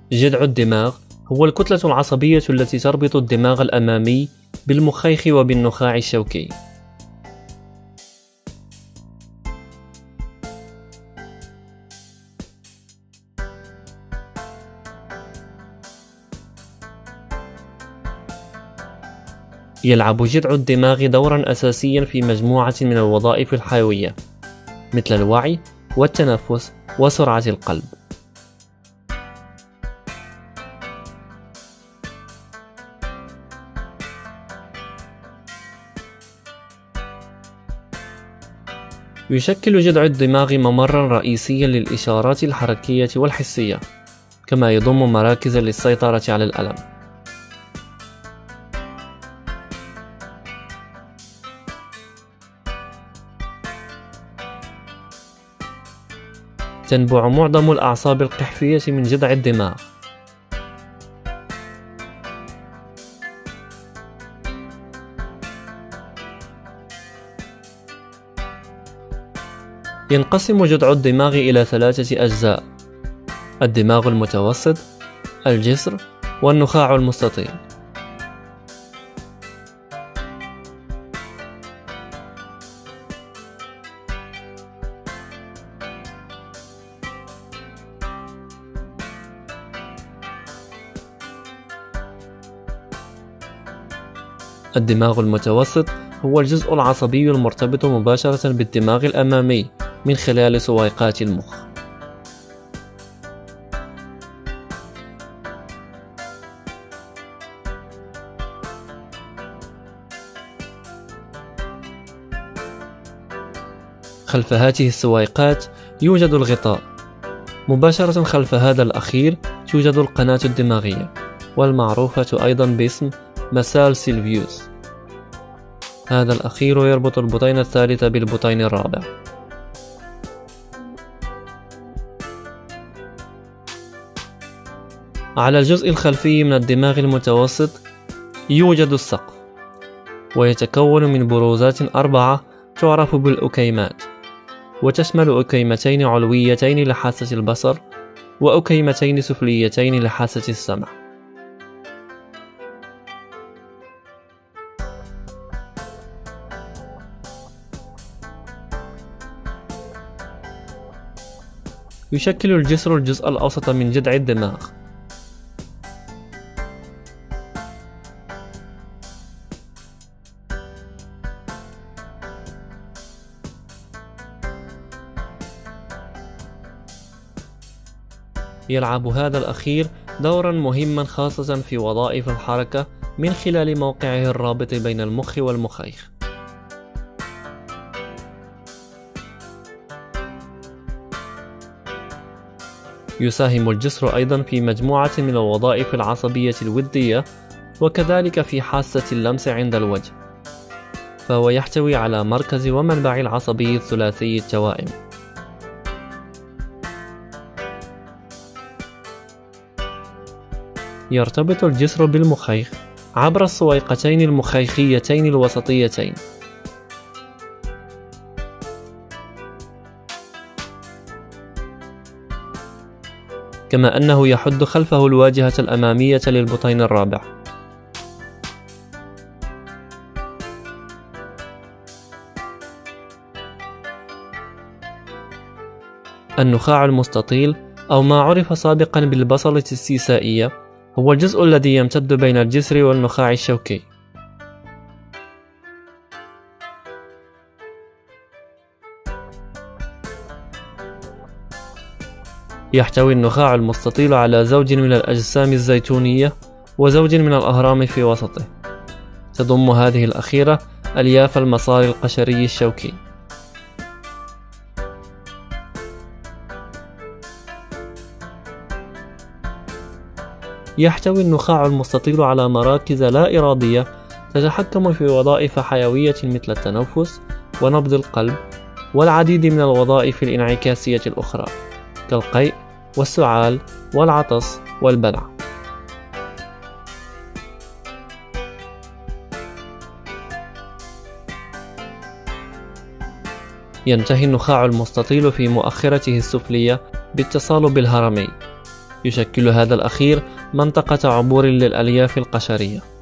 جذع الدماغ هو الكتلة العصبية التي تربط الدماغ الأمامي بالمخيخ وبالنخاع الشوكي. يلعب جذع الدماغ دورا أساسيا في مجموعة من الوظائف الحيوية مثل الوعي والتنفس وسرعة القلب. يشكل جذع الدماغ ممرا رئيسيا للإشارات الحركية والحسية، كما يضم مراكز للسيطرة على الألم. تنبع معظم الأعصاب القحفية من جذع الدماغ. ينقسم جذع الدماغ إلى 3 أجزاء: الدماغ المتوسط، الجسر، والنخاع المستطيل. الدماغ المتوسط هو الجزء العصبي المرتبط مباشرة بالدماغ الأمامي من خلال سويقات المخ. خلف هذه السويقات يوجد الغطاء. مباشرة خلف هذا الأخير توجد القناة الدماغية، والمعروفة أيضا باسم مسال سيلفيوس. هذا الأخير يربط البطين الثالث بالبطين الرابع. على الجزء الخلفي من الدماغ المتوسط يوجد السقف، ويتكون من بروزات 4 تعرف بالأكيمات، وتشمل أكيمتين علويتين لحاسة البصر وأكيمتين سفليتين لحاسة السمع. يشكل الجسر الجزء الأوسط من جذع الدماغ. يلعب هذا الأخير دورا مهما خاصة في وظائف الحركة من خلال موقعه الرابط بين المخ والمخيخ. يساهم الجسر أيضا في مجموعة من الوظائف العصبية الودية، وكذلك في حاسة اللمس عند الوجه، فهو يحتوي على مركز ومنبع العصبي الثلاثي التوائم. يرتبط الجسر بالمخيخ عبر السويقتين المخيخيتين الوسطيتين. كما أنه يحد خلفه الواجهة الأمامية للبطين الرابع. النخاع المستطيل، أو ما عرف سابقا بالبصلة السيسائية، هو الجزء الذي يمتد بين الجسر والنخاع الشوكي. يحتوي النخاع المستطيل على زوج من الأجسام الزيتونية وزوج من الأهرام في وسطه. تضم هذه الأخيرة ألياف المسار القشري الشوكي. يحتوي النخاع المستطيل على مراكز لا إرادية تتحكم في وظائف حيوية مثل التنفس ونبض القلب والعديد من الوظائف الانعكاسية الأخرى كالقيء والسعال والعطس والبلع. ينتهي النخاع المستطيل في مؤخرته السفلية باتصال بالهرمي، يشكل هذا الأخير منطقة عبور للألياف القشرية.